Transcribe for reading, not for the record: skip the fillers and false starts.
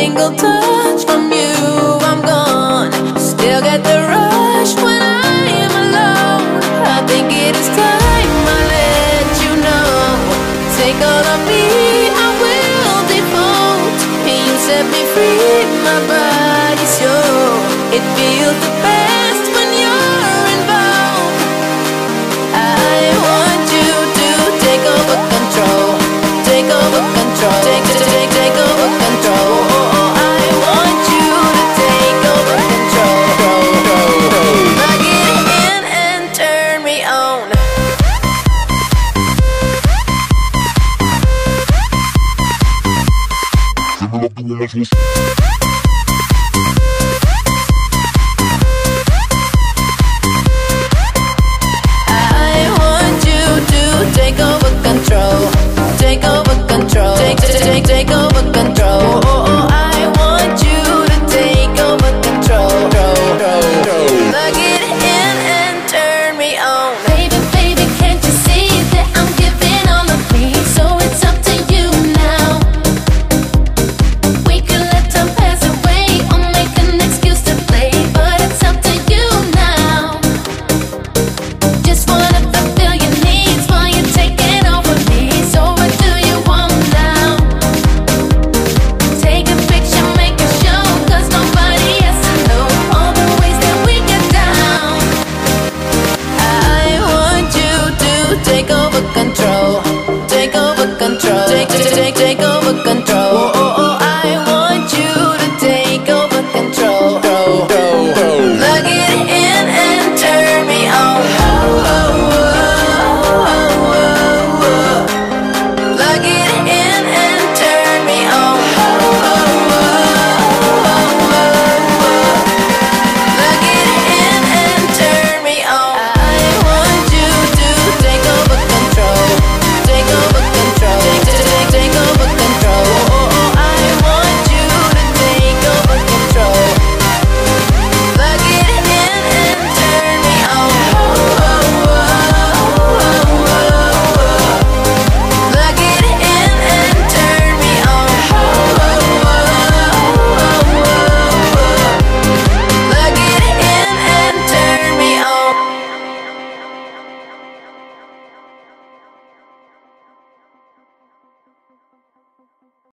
single touch from you, I'm gone. Still get the rush when I am alone. I think it is time I let you know. Take all of me, I will default. And you set me free, my body's yours. It feels the best when you're involved. I want you to take over control. Take over control. Take over control. I want you to take over control. Plug it in and turn me on. I want you to take over control. Take over control. Take over control.